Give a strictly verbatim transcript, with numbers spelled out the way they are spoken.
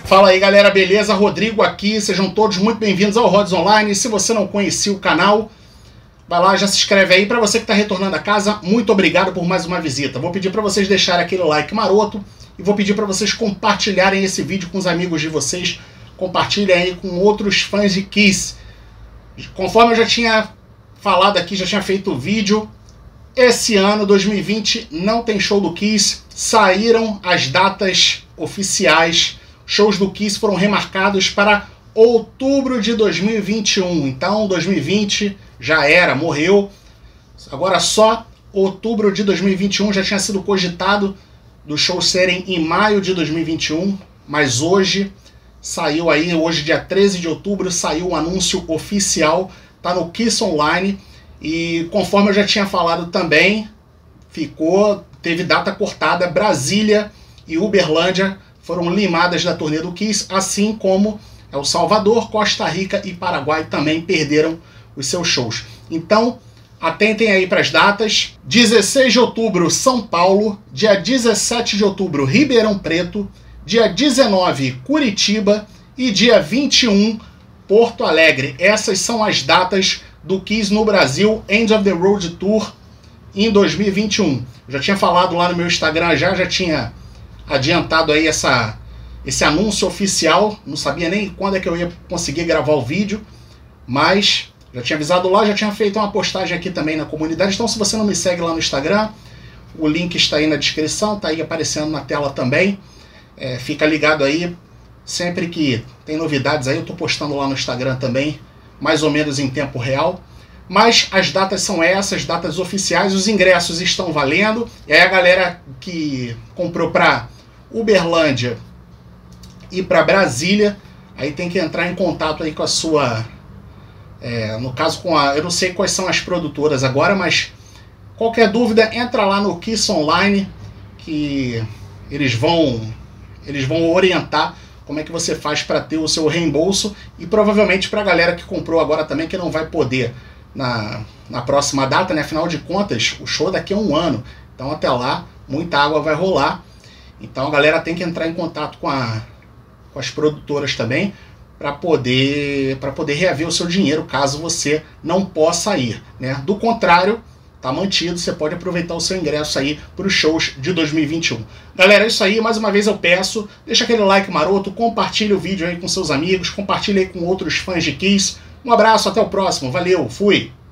Fala aí galera, beleza? Rodrigo aqui, sejam todos muito bem-vindos ao Rods Online. Se você não conhecia o canal, vai lá, já se inscreve aí. Para você que está retornando a casa, muito obrigado por mais uma visita. Vou pedir para vocês deixarem aquele like maroto e vou pedir para vocês compartilharem esse vídeo com os amigos de vocês. Compartilhem aí com outros fãs de Kiss. Conforme eu já tinha falado aqui, já tinha feito o vídeo, esse ano, dois mil e vinte, não tem show do Kiss. Saíram as datas oficiais. Shows do Kiss foram remarcados para outubro de dois mil e vinte e um. Então, dois mil e vinte já era, morreu. Agora só outubro de dois mil e vinte e um. Já tinha sido cogitado dos shows serem em maio de dois mil e vinte e um. Mas hoje saiu aí, hoje dia treze de outubro, saiu o anúncio oficial. Tá no Kiss Online. E conforme eu já tinha falado também, ficou, teve data cortada. Brasília e Uberlândia foram limadas da turnê do Kiss, assim como El Salvador, Costa Rica e Paraguai também perderam os seus shows. Então, atentem aí para as datas. dezesseis de outubro, São Paulo. Dia dezessete de outubro, Ribeirão Preto. Dia dezenove, Curitiba. E dia vinte e um, Porto Alegre. Essas são as datas do Kiss no Brasil, End of the Road Tour em dois mil e vinte e um. Eu já tinha falado lá no meu Instagram, já, já tinha adiantado aí essa, esse anúncio oficial. Não sabia nem quando é que eu ia conseguir gravar o vídeo, mas já tinha avisado lá, já tinha feito uma postagem aqui também na comunidade. Então, se você não me segue lá no Instagram, o link está aí na descrição, tá aí aparecendo na tela também. É, fica ligado aí, sempre que tem novidades aí eu tô postando lá no Instagram também, mais ou menos em tempo real. Mas as datas são essas, datas oficiais, os ingressos estão valendo. E aí a galera que comprou para Uberlândia e para Brasília, aí tem que entrar em contato aí com a sua, é, no caso com a, eu não sei quais são as produtoras agora, mas qualquer dúvida entra lá no Kiss Online, que eles vão, eles vão orientar como é que você faz para ter o seu reembolso. E provavelmente para a galera que comprou agora também, que não vai poder na, na próxima data, né? Afinal de contas, o show daqui a um ano. Então até lá, muita água vai rolar. Então a galera tem que entrar em contato com, a, com as produtoras também para poder, para poder reaver o seu dinheiro, caso você não possa ir, né? Do contrário, tá mantido, você pode aproveitar o seu ingresso aí para os shows de dois mil e vinte e um. Galera, é isso aí, mais uma vez eu peço, deixa aquele like maroto, compartilhe o vídeo aí com seus amigos, compartilhe aí com outros fãs de Kiss. Um abraço, até o próximo, valeu, fui!